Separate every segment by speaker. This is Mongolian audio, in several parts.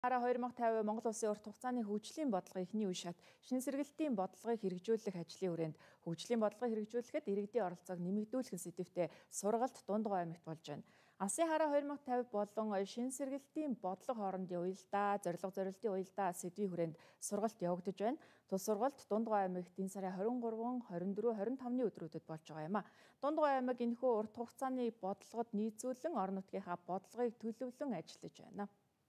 Speaker 1: Хараа 2050 Монгол Улсын урт хугацааны хөгжлийн бодлогын эхний үе шат шинэ сэргэлтийн бодлогыг хэрэгжүүлэх ажлын хүрээнд хөгжлийн бодлогыг хэрэгжүүлэхэд иргэдийн оролцоог нэмэгдүүлэх сэдвтэй сургалт Дундгой аймагт болж байна. Алсын хараа 2050 болон шинэ сэргэлтийн бодлого хоорондын уялдаа, зорилтын уялдаа сэдвийн хүрээнд сургалт явагдаж байна. Тус сургалт Дундгой аймагт энэ сарын 23, 24, 25-ны өдрүүдэд болж байгаа юм а. Дундгой аймаг энэхүү урт хугацааны бодлогод нийцүүлэн орон нутгийнхаа бодлогыг төлөвлөн ажиллаж байна.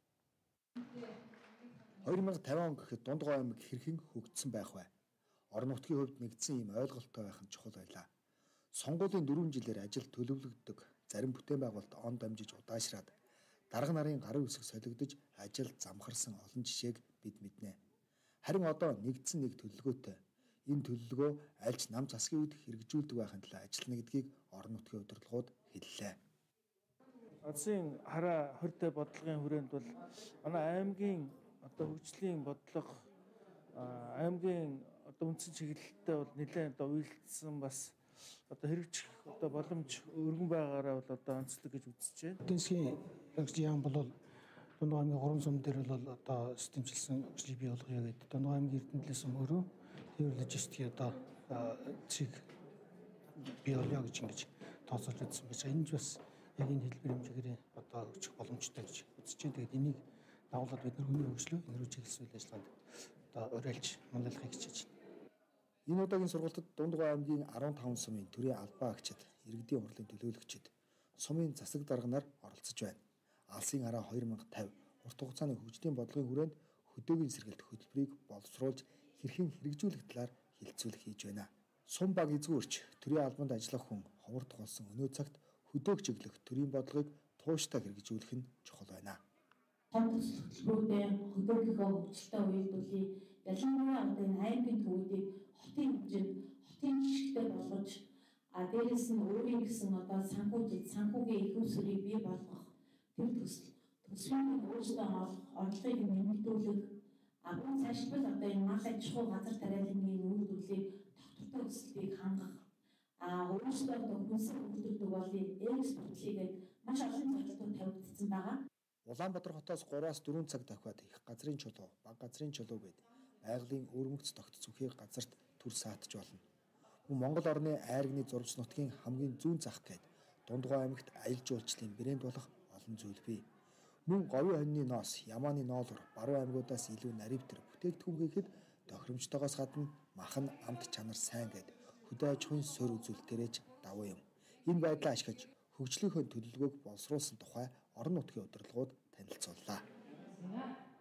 Speaker 2: 2050 он гэхэд Дундгой аймаг хэрхэн хөгжсөн байх вэ? Орон нутгийн хувьд нэгдсэн ийм ойлголттой байх нь чухал байлаа. Сонгуулийн 4 жилээр ажил төлөвлөгддөг, зарим бүтээн байгуулалт он дамжиж удаашраад, дарга нарын гарын үсэг солигдож ажил замхарсан олон жишээг бид мэднэ. Харин одоо нэгдсэн нэг төлөвлөгөөтэй. Энэ төлөвлөгөө альч нам засгийн үед хэрэгжүүлдэг байхын тулд ажиллана гэдгийг орон нутгийн удирдлагууд хэллээ.
Speaker 3: Алсын хараа 2050 бодлогын хүрээнд бол манай аймгийн хөгжлийн бодлого аймгийн үндсэн чиглэлтэй бол нэлээд уялдсан бас хэрэгжих боломж өргөн байгаараа бол онцлог гэж үзэж байна.
Speaker 4: Эдийн засгийн яам бол Дундгой аймгийн 3 сум дээр бол системчилсэн хөгжлийг бий болгоё гэдэг. Дундгой аймгийн Эрдэнэтлээ сум өөрөө тэр логистикийн цэг бий болгоё гэж тооцоолж үзсэн байж байгаа. Энэ ч бас яг энэ хэлбэр хэмжээгээр хөгжих боломжтой гэж үзэж байна. Тэгээд энийг дагуулад бид нар хүний хөгжлөө энэ рүү чиглэсэн ажиллагаанд уриалж манлайлахыг хичээж байна.
Speaker 2: Энэ удаагийн сургалтад Дундгой аймгийн 15 сумын төрийн албаа агчид, иргэдийн хурлын төлөөлөгчид, сумын засаг дарга нар оролцож байна. Алсын хараа 2050 урт хугацааны хөгжлийн бодлогын хүрээнд хөдөөгийн сэргэлт хөтөлбөрийг боловсруулж хэрхэн хэрэгжүүлэх талаар хилцүүлэг хийж байна. Сум баг эзгүүрч төрийн албанд ажиллах хүн ховор тохиолсон өнөө цагт хөдөөх чиглэх төрийн бодлогыг тууштай хэрэгжүүлэх нь чухал байна.
Speaker 5: Том төсөлтгүүдээ хөдөөгийнхөө хөгжилтэй уялдуулъя. Ялангуяа энэ аймгийн төвүүдийг хотын хэмжээнд хотын жишгтэй болгож дээрээс нь өөрийн гэсэн санхүүгийн их усрыг бий болгох тэр төслийн өөрсдөө орлогыг нэмэгдүүлэх мөн цаашдаа энэ мал аж ахуй газар тариалангийн үйлдвэрлэлийг тогтвортой өсөлтийг хангах өөрсдөө хүнсээ хөгжүүлдэг болын экспортлыгээд маш олон зорилтууд тавигдсан байгаа.
Speaker 2: Улаанбаатар хотоос 3-аас 4 цаг давхиад их газрын чулуу, бага газрын чулуу гээд байгалийн өрмөгц тогт зүхий газарт төр саатж болно. Мөн Монгол орны айргны зурвч нутгийн хамгийн зүүн зах гээд Дундгой аймагт аялал жуулчлалын брэнд болох олон зүйл бий. Мөн говийн хоньны ноос, ямааны ноолор баруун аймагуудаас илүү наривтэр бүтээгдэхүүн хийхэд тохиромжтойгоос гадна махан амт чанар сайн гээд хөдөө аж ахуйн суурь үзүүлэлтээрээч давуу юм. Энэ байдлаа ашиглаж хөгжлийнхөө төлөвлөгөөг боловсруулсан тухай орон нутгийн удирдлагууд танилцууллаа.